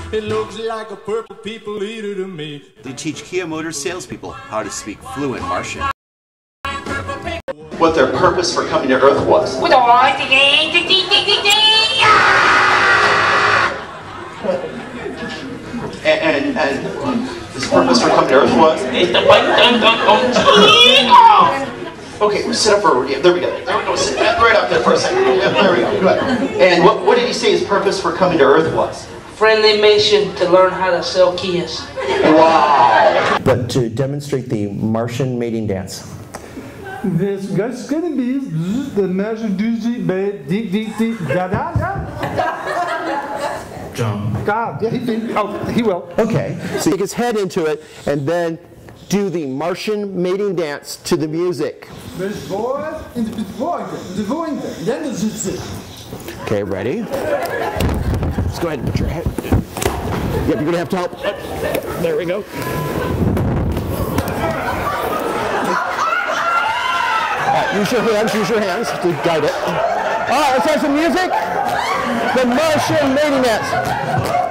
It looks like a purple people eater to me. We teach Kia Motors salespeople how to speak fluent Martian. What their purpose for coming to Earth was. And his purpose for coming to Earth was. Okay, sit up for there we go. There we go. Sit right up there for a second. Yeah, there we go. Good. And what did he say his purpose for coming to Earth was? Friendly mission to learn how to sell Kias. Wow. But to demonstrate the Martian mating dance. This is going to be the Martian Jump. God, yeah, he will. Okay, so stick his head into it and then do the Martian mating dance to the music. Okay, ready? Let's go ahead and put your head. Yep, you're going to have to help. There we go. Use your hands to guide it. All right, let's have some music. The Martian mating dance.